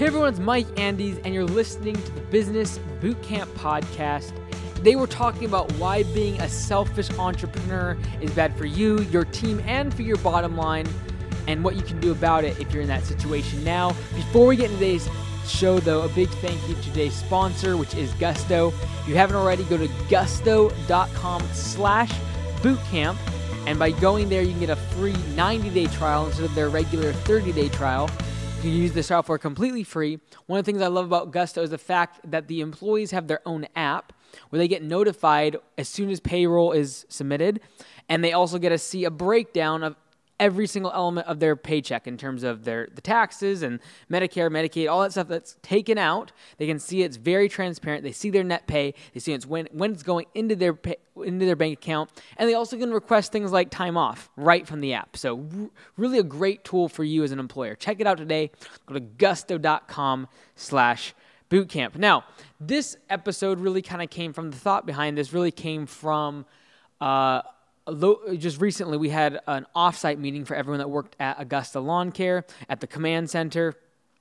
Hey everyone, it's Mike Andes, and you're listening to the Business Bootcamp Podcast. Today we're talking about why being a selfish entrepreneur is bad for you, your team, and for your bottom line, and what you can do about it if you're in that situation. Now, before we get into today's show though, a big thank you to today's sponsor, which is Gusto. If you haven't already, go to gusto.com/bootcamp, and by going there, you can get a free 90-day trial instead of their regular 30-day trial. You can use the software completely free. One of the things I love about Gusto is the fact that the employees have their own app where they get notified as soon as payroll is submitted, and they also get to see a breakdown of every single element of their paycheck in terms of the taxes and Medicare, Medicaid, all that stuff that's taken out. They can see it's very transparent. They see their net pay. They see it's when it's going into their bank account, and they also can request things like time off right from the app. So really a great tool for you as an employer. Check it out today. Go to gusto.com/bootcamp. Now, this episode really kind of came from the thought behind this. Really came from just recently, we had an offsite meeting for everyone that worked at Augusta Lawn Care at the command center,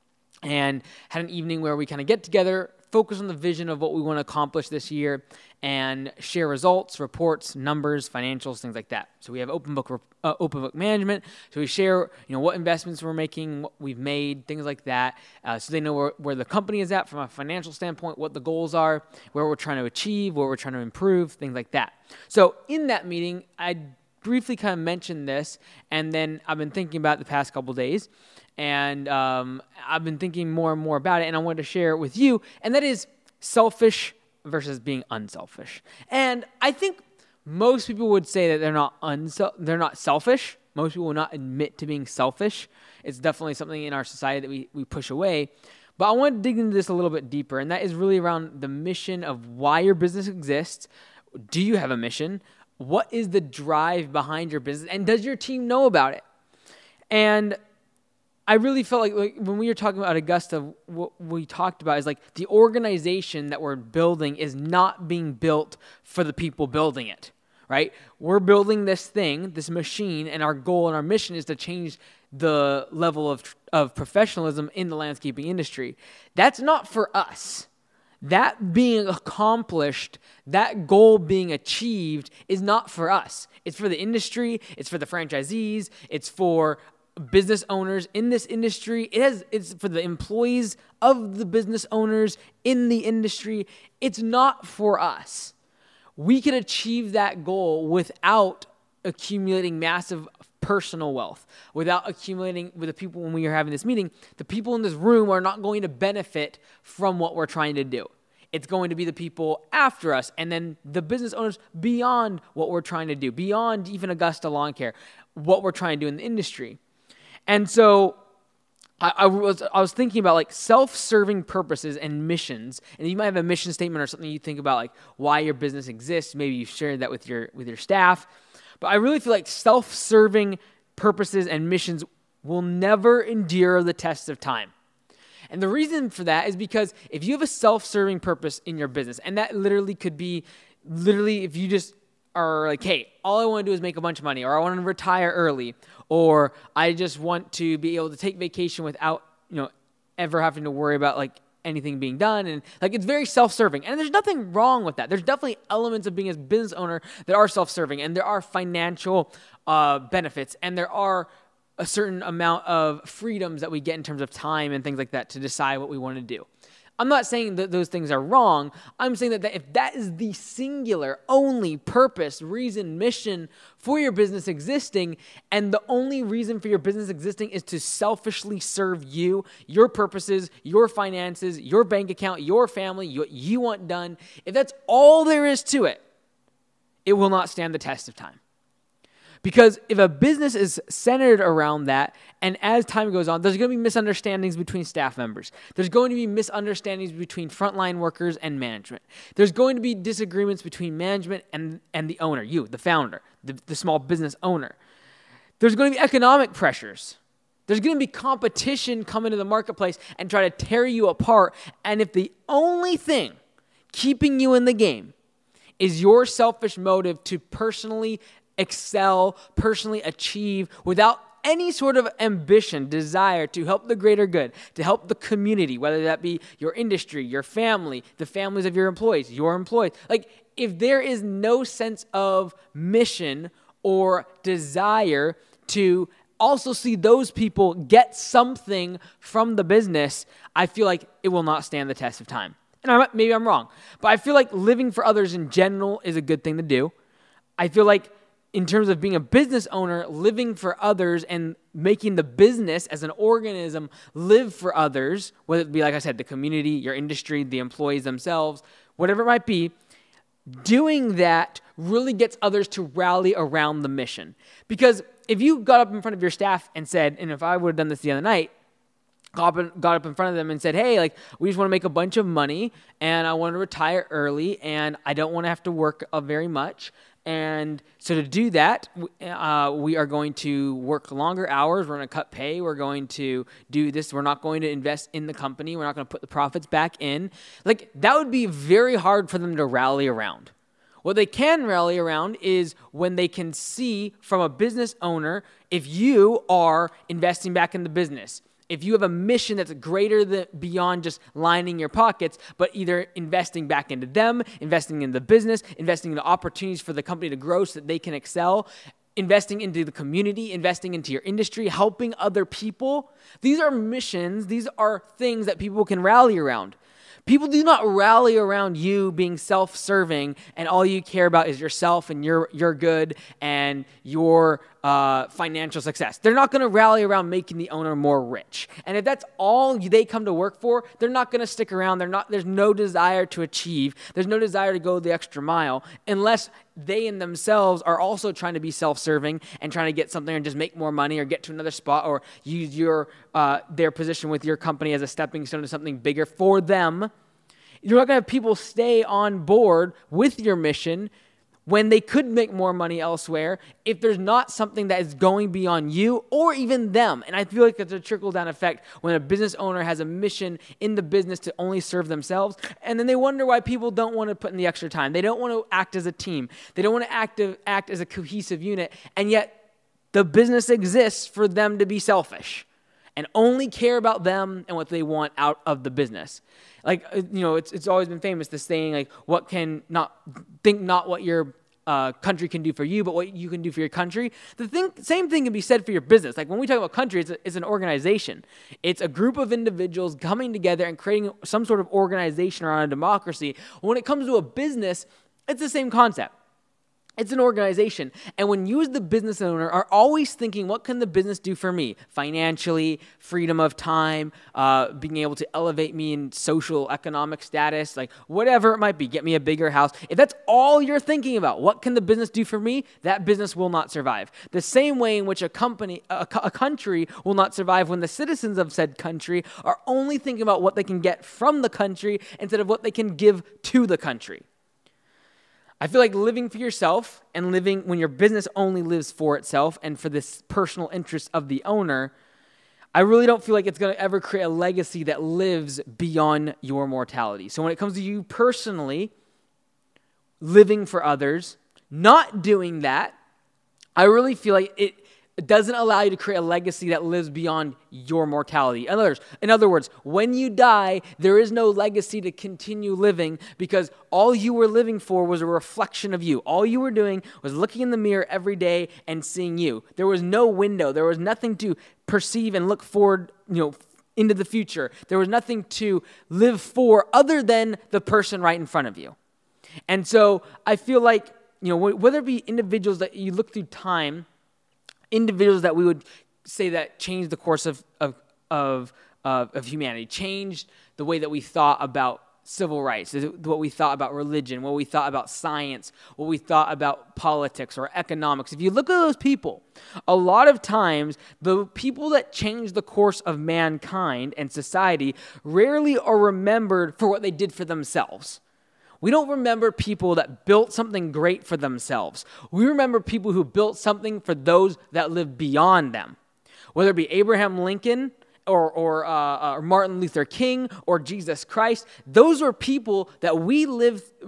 and had an evening where we kind of get together, focus on the vision of what we want to accomplish this year, and share results, reports, numbers, financials, things like that. So we have open book management. So we share, what investments we're making, what we've made, things like that. So they know where the company is at from a financial standpoint, what the goals are, where we're trying to achieve, what we're trying to improve, things like that. So in that meeting, I briefly kind of mentioned this, and then I've been thinking about it the past couple days, and I've been thinking more and more about it, and I wanted to share it with you, and that is selfish versus being unselfish. And I think most people would say that they're not selfish. Most people will not admit to being selfish. It's definitely something in our society that we push away. But I want to dig into this a little bit deeper, and that is really around the mission of why your business exists. Do you have a mission? What is the drive behind your business? And does your team know about it? And I really felt like when we were talking about Augusta, what we talked about is like the organization that we're building is not being built for the people building it, right? We're building this thing, this machine, and our goal and our mission is to change the level of professionalism in the landscaping industry. That's not for us. That being accomplished, that goal being achieved is not for us. It's for the industry, it's for the franchisees, it's for business owners in this industry. It's for the employees of the business owners in the industry. It's not for us. We can achieve that goal without accumulating massive personal wealth, without accumulating with the people when we are having this meeting. The people in this room are not going to benefit from what we're trying to do. It's going to be the people after us, and then the business owners beyond what we're trying to do, beyond even Augusta Lawn Care, what we're trying to do in the industry. And so I was thinking about like self-serving purposes and missions, and you might have a mission statement or something you think about like why your business exists. Maybe you've shared that with your staff, but I really feel like self-serving purposes and missions will never endure the test of time. And the reason for that is because if you have a self-serving purpose in your business, and that literally could be if you just are like, hey, all I want to do is make a bunch of money, or I want to retire early, or I just want to be able to take vacation without, ever having to worry about like anything being done. And like, it's very self-serving, and there's nothing wrong with that. There's definitely elements of being a business owner that are self-serving, and there are financial benefits, and there are a certain amount of freedoms that we get in terms of time and things like that to decide what we want to do. I'm not saying that those things are wrong. I'm saying that if that is the singular, only purpose, reason, mission for your business existing, and the only reason for your business existing is to selfishly serve you, your purposes, your finances, your bank account, your family, what you want done, if that's all there is to it, it will not stand the test of time. Because if a business is centered around that, and as time goes on, there's going to be misunderstandings between staff members. There's going to be misunderstandings between frontline workers and management. There's going to be disagreements between management and the owner, you, the founder, the small business owner. There's going to be economic pressures. There's going to be competition come into the marketplace and try to tear you apart. And if the only thing keeping you in the game is your selfish motive to personally excel, personally achieve, without any sort of ambition, desire to help the greater good, to help the community, whether that be your industry, your family, the families of your employees, like if there is no sense of mission or desire to also see those people get something from the business, I feel like it will not stand the test of time. And maybe I'm wrong, but I feel like living for others in general is a good thing to do. I feel like in terms of being a business owner, living for others and making the business as an organism live for others, whether it be, like I said, the community, your industry, the employees themselves, whatever it might be, doing that really gets others to rally around the mission. Because if you got up in front of your staff and said, and if I would have done this the other night, got up in front of them and said, hey, like, we just want to make a bunch of money and I want to retire early and I don't want to have to work very much. And so to do that, we are going to work longer hours. We're going to cut pay. We're going to do this. We're not going to invest in the company. We're not going to put the profits back in. Like, that would be very hard for them to rally around. What they can rally around is when they can see from a business owner, if you are investing back in the business, if you have a mission that's greater than beyond just lining your pockets, but either investing back into them, investing in the business, investing in the opportunities for the company to grow so that they can excel, investing into the community, investing into your industry, helping other people. These are missions. These are things that people can rally around. People do not rally around you being self-serving and all you care about is yourself and your good and your financial success. They're not going to rally around making the owner more rich. And if that's all they come to work for, they're not going to stick around. There's no desire to achieve. There's no desire to go the extra mile unless they in themselves are also trying to be self-serving and trying to get something and just make more money or get to another spot or use their position with your company as a stepping stone to something bigger for them. You're not going to have people stay on board with your mission when they could make more money elsewhere if there's not something that is going beyond you or even them. And I feel like it's a trickle-down effect when a business owner has a mission in the business to only serve themselves, and then they wonder why people don't want to put in the extra time. They don't want to act as a team. They don't want to act as a cohesive unit, and yet the business exists for them to be selfish and only care about them and what they want out of the business. Like, it's always been famous, this saying, like, not what your country can do for you, but what you can do for your country. Same thing can be said for your business. Like, when we talk about country, it's an organization. It's a group of individuals coming together and creating some sort of organization around a democracy. When it comes to a business, it's the same concept. It's an organization. And when you as the business owner are always thinking, what can the business do for me? Financially, freedom of time, being able to elevate me in social, economic status, like whatever it might be, get me a bigger house. If that's all you're thinking about, what can the business do for me? That business will not survive. The same way in which a country will not survive when the citizens of said country are only thinking about what they can get from the country instead of what they can give to the country. I feel like living for yourself and living when your business only lives for itself and for this personal interest of the owner, I really don't feel like it's going to ever create a legacy that lives beyond your mortality. So when it comes to you personally living for others, not doing that, I really feel like it doesn't allow you to create a legacy that lives beyond your mortality. In other words, when you die, there is no legacy to continue living because all you were living for was a reflection of you. All you were doing was looking in the mirror every day and seeing you. There was no window. There was nothing to perceive and look forward, into the future. There was nothing to live for other than the person right in front of you. And so I feel like, whether it be individuals that you look through time, individuals that we would say that changed the course of humanity, changed the way that we thought about civil rights, what we thought about religion, what we thought about science, what we thought about politics or economics. If you look at those people, a lot of times the people that changed the course of mankind and society rarely are remembered for what they did for themselves. We don't remember people that built something great for themselves. We remember people who built something for those that lived beyond them. Whether it be Abraham Lincoln or Martin Luther King or Jesus Christ, those were people that we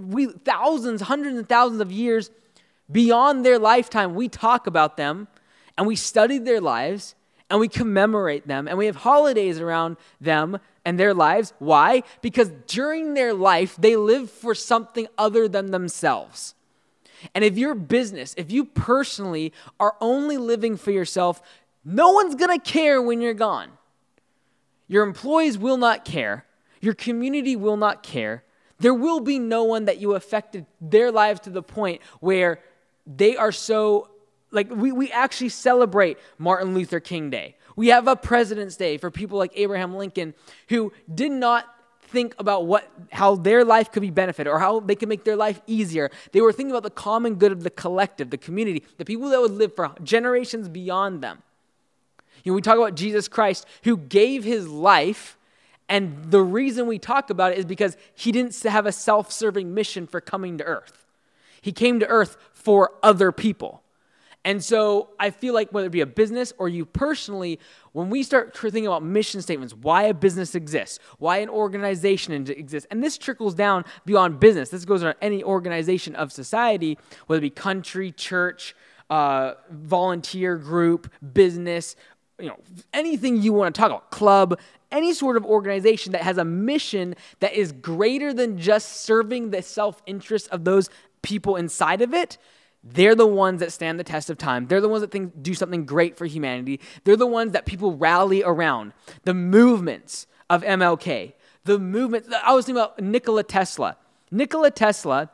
thousands, hundreds and thousands of years beyond their lifetime. We talk about them and we study their lives, and we commemorate them, and we have holidays around them and their lives. Why? Because during their life, they live for something other than themselves. And if your business, if you personally are only living for yourself, no one's going to care when you're gone. Your employees will not care. Your community will not care. There will be no one that you affected their lives to the point where they are so, like we actually celebrate Martin Luther King Day. We have a President's Day for people like Abraham Lincoln who did not think about how their life could be benefited or how they could make their life easier. They were thinking about the common good of the collective, the community, the people that would live for generations beyond them. We talk about Jesus Christ who gave his life, and the reason we talk about it is because he didn't have a self-serving mission for coming to earth. He came to earth for other people. And so I feel like whether it be a business or you personally, when we start thinking about mission statements, why a business exists, why an organization exists, and this trickles down beyond business. This goes on any organization of society, whether it be country, church, volunteer group, business, anything you want to talk about, club, any sort of organization that has a mission that is greater than just serving the self-interest of those people inside of it. They're the ones that stand the test of time. They're the ones that do something great for humanity. They're the ones that people rally around. The movements of MLK. I was thinking about Nikola Tesla. Nikola Tesla,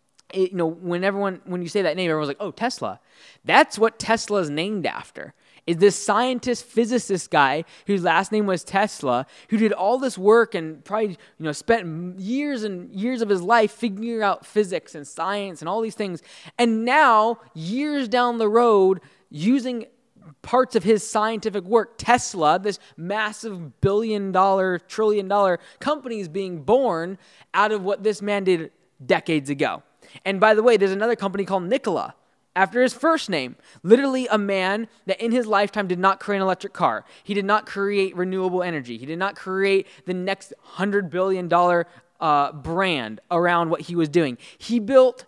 when you say that name, everyone's like, oh, Tesla. That's what Tesla is named after. Is this scientist, physicist guy whose last name was Tesla, who did all this work and probably spent years and years of his life figuring out physics and science and all these things. And now, years down the road, using parts of his scientific work, Tesla, this massive billion-dollar, trillion-dollar company is being born out of what this man did decades ago. And by the way, there's another company called Nikola, after his first name. Literally a man that in his lifetime did not create an electric car. He did not create renewable energy. He did not create the next $100 billion brand around what he was doing. He built,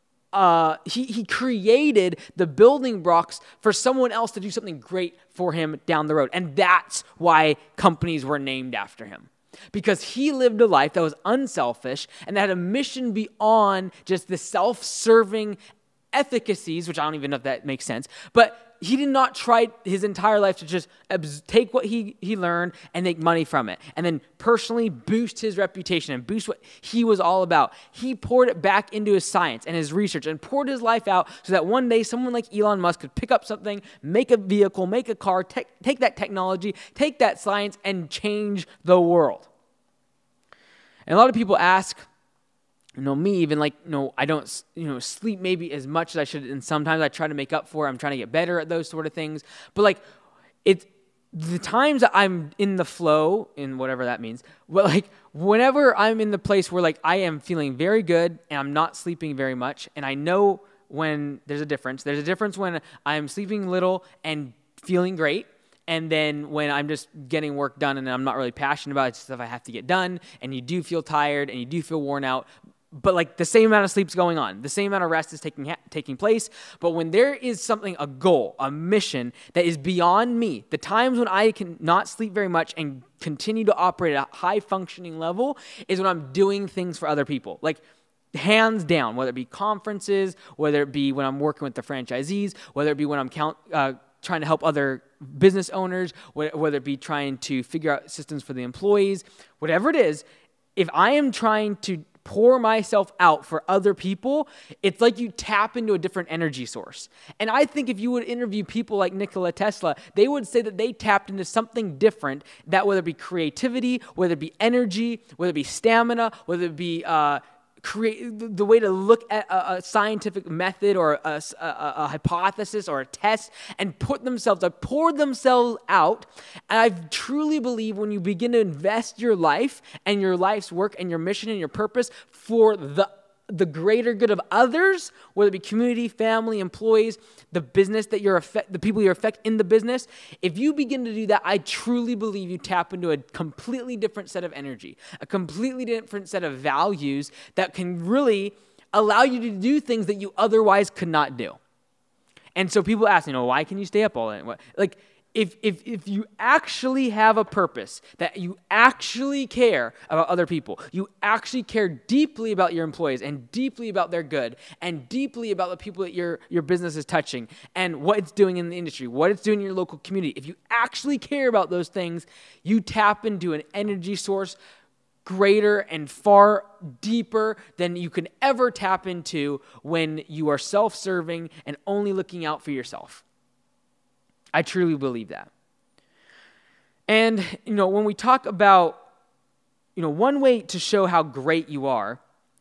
he created the building blocks for someone else to do something great for him down the road. And that's why companies were named after him. Because he lived a life that was unselfish and that had a mission beyond just the self-serving efficacies, which I don't even know if that makes sense, but he did not try his entire life to just take what he learned and make money from it, and then personally boost his reputation and boost what he was all about. He poured it back into his science and his research and poured his life out so that one day someone like Elon Musk could pick up something, make a vehicle, make a car, take that technology, take that science, and change the world. And a lot of people ask, me even I don't, sleep maybe as much as I should. And sometimes I try to make up for it. I'm trying to get better at those sort of things. But it's the times that I'm in the flow, in whatever that means, but whenever I'm in the place where I am feeling very good and I'm not sleeping very much. And I know when there's a difference. There's a difference when I'm sleeping little and feeling great. And then when I'm just getting work done and I'm not really passionate about it, it's stuff I have to get done. And you do feel tired and you do feel worn out. But the same amount of sleep's going on. The same amount of rest is taking place. But when there is something, a goal, a mission that is beyond me, the times when I can not sleep very much and continue to operate at a high functioning level is when I'm doing things for other people. Hands down, whether it be conferences, whether it be when I'm working with the franchisees, whether it be when I'm trying to help other business owners, whether it be trying to figure out systems for the employees, whatever it is, if I am trying to pour myself out for other people, it's like you tap into a different energy source. And I think if you would interview people like Nikola Tesla, they would say that they tapped into something different, that whether it be creativity, whether it be energy, whether it be stamina, whether it be the way to look at a scientific method or a hypothesis or a test and pour themselves out. And I truly believe when you begin to invest your life and your life's work and your mission and your purpose for the greater good of others, whether it be community, family, employees, the business that the people you affect in the business, if you begin to do that, I truly believe you tap into a completely different set of energy, a completely different set of values that can really allow you to do things that you otherwise could not do. And so people ask, why can you stay up all night? Like, if you actually have a purpose, that you actually care about other people, you actually care deeply about your employees and deeply about their good and deeply about the people that your business is touching and what it's doing in the industry, what it's doing in your local community, if you actually care about those things, you tap into an energy source greater and far deeper than you can ever tap into when you are self-serving and only looking out for yourself. I truly believe that. And, when we talk about, one way to show how great you are,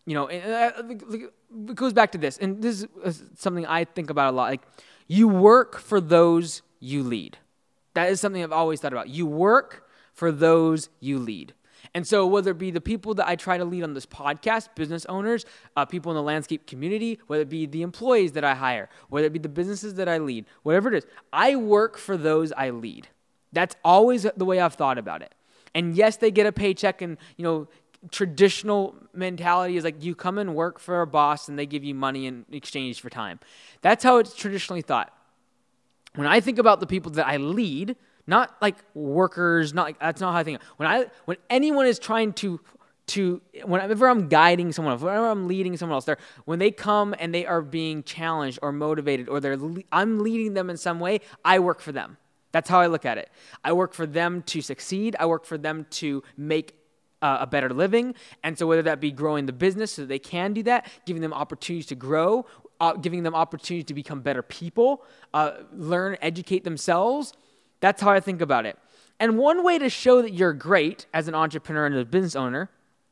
it goes back to this, and this is something I think about a lot. Like, you work for those you lead. That is something I've always thought about. You work for those you lead. And so whether it be the people that I try to lead on this podcast, business owners, people in the landscape community, whether it be the employees that I hire, whether it be the businesses that I lead, whatever it is, I work for those I lead. That's always the way I've thought about it. And yes, they get a paycheck, and, traditional mentality is like you come and work for a boss and they give you money in exchange for time. That's how it's traditionally thought. When I think about the people that I lead, not like workers, that's not how I think. When anyone is trying to whenever I'm guiding someone else, whenever I'm leading someone else, when they come and they are being challenged or motivated, or I'm leading them in some way, I work for them. That's how I look at it. I work for them to succeed. I work for them to make a better living. And so whether that be growing the business so that they can do that, giving them opportunities to grow, giving them opportunities to become better people, learn, educate themselves. That's how I think about it. And one way to show that you're great as an entrepreneur and a business owner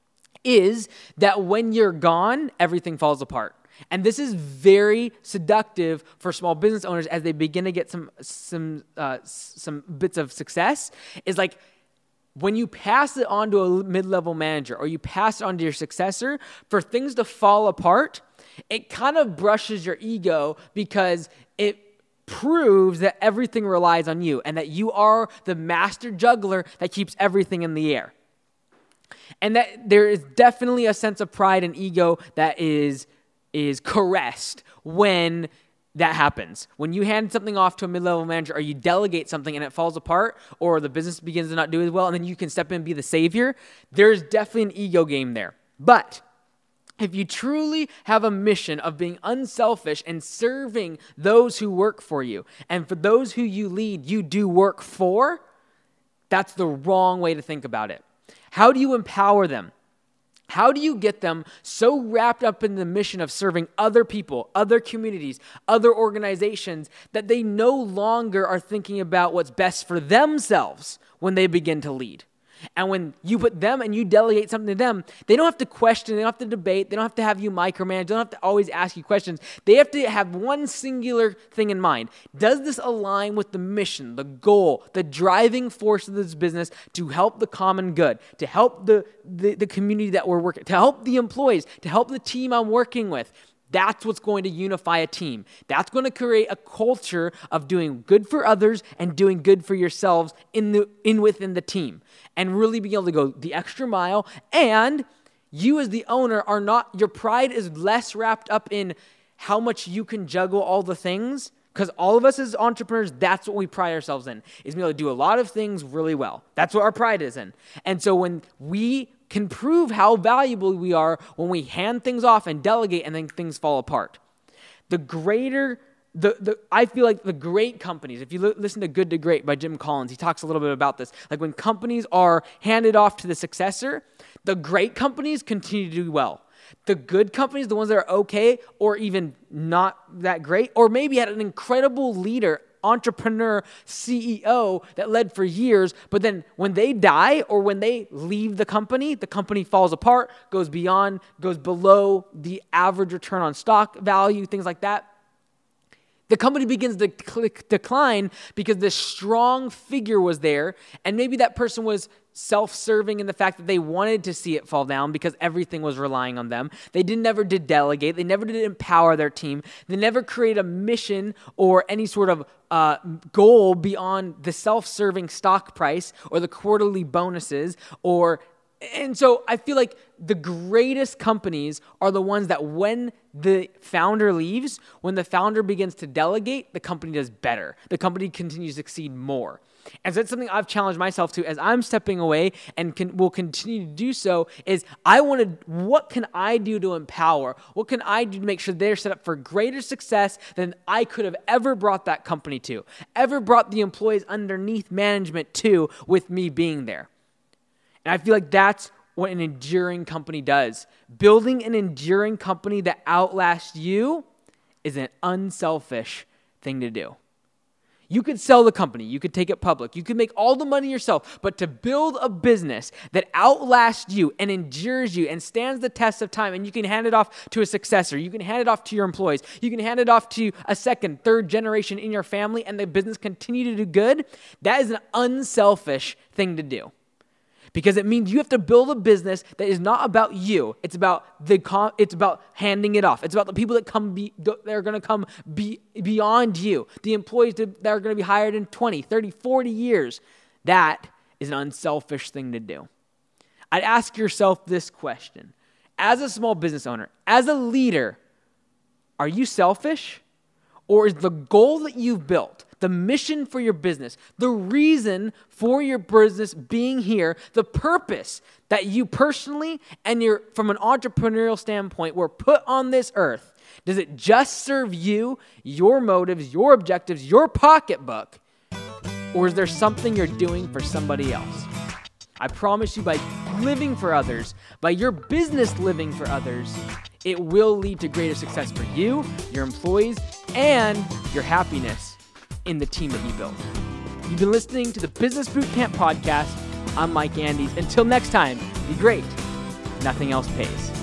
is that when you're gone, everything falls apart. And this is very seductive for small business owners as they begin to get some bits of success. Is like when you pass it on to a mid-level manager or you pass it on to your successor, for things to fall apart, it kind of brushes your ego because it proves that everything relies on you and that you are the master juggler that keeps everything in the air. And that there is definitely a sense of pride and ego that is caressed when that happens. When you hand something off to a mid-level manager or you delegate something and it falls apart or the business begins to not do as well and then you can step in and be the savior, there's definitely an ego game there. But if you truly have a mission of being unselfish and serving those who work for you, and for those who you lead, you do work for, that's the wrong way to think about it. How do you empower them? How do you get them so wrapped up in the mission of serving other people, other communities, other organizations, that they no longer are thinking about what's best for themselves when they begin to lead? And when you put them and you delegate something to them, they don't have to question, they don't have to debate, they don't have to have you micromanage, they don't have to always ask you questions. They have to have one singular thing in mind. Does this align with the mission, the goal, the driving force of this business to help the common good, to help the community that we're working, to help the employees, to help the team I'm working with? That's what's going to unify a team. That's going to create a culture of doing good for others and doing good for yourselves within the team, and really being able to go the extra mile. And you as the owner are not, your pride is less wrapped up in how much you can juggle all the things, because all of us as entrepreneurs, that's what we pride ourselves in, is being able to do a lot of things really well. That's what our pride is in. And so when we can prove how valuable we are when we hand things off and delegate and then things fall apart. I feel like the great companies, if you listen to Good to Great by Jim Collins, he talks a little bit about this. Like when companies are handed off to the successor, the great companies continue to do well. The good companies, the ones that are okay or even not that great, or maybe had an incredible leader, entrepreneur, CEO that led for years, but then when they die or when they leave the company falls apart, goes below the average return on stock value, things like that. The company begins to decline because this strong figure was there, and maybe that person was self-serving in the fact that they wanted to see it fall down because everything was relying on them. They never did delegate. They never did empower their team. They never created a mission or any sort of goal beyond the self-serving stock price or the quarterly bonuses or And so I feel like the greatest companies are the ones that when the founder leaves, when the founder begins to delegate, the company does better. The company continues to succeed more. And so that's something I've challenged myself to as I'm stepping away and will continue to do so is what can I do to empower? What can I do to make sure they're set up for greater success than I could have ever brought that company to, ever brought the employees underneath management to with me being there? And I feel like that's what an enduring company does. Building an enduring company that outlasts you is an unselfish thing to do. You could sell the company. You could take it public. You could make all the money yourself. But to build a business that outlasts you and endures you and stands the test of time, and you can hand it off to a successor. You can hand it off to your employees. You can hand it off to a second, third generation in your family, and the business continue to do good. That is an unselfish thing to do. Because it means you have to build a business that is not about you. It's about handing it off. It's about the people that are going to come beyond you. The employees that are going to be hired in 20, 30, 40 years. That is an unselfish thing to do. I'd ask yourself this question. As a small business owner, as a leader, are you selfish? Or is the goal that you've built, the mission for your business, the reason for your business being here, the purpose that you personally and from an entrepreneurial standpoint were put on this earth, does it just serve you, your motives, your objectives, your pocketbook, or is there something you're doing for somebody else? I promise you, by living for others, by your business living for others, it will lead to greater success for you, your employees, and your happiness in the team that you build. You've been listening to the Business Bootcamp Podcast. I'm Mike Andes. Until next time, be great. Nothing else pays.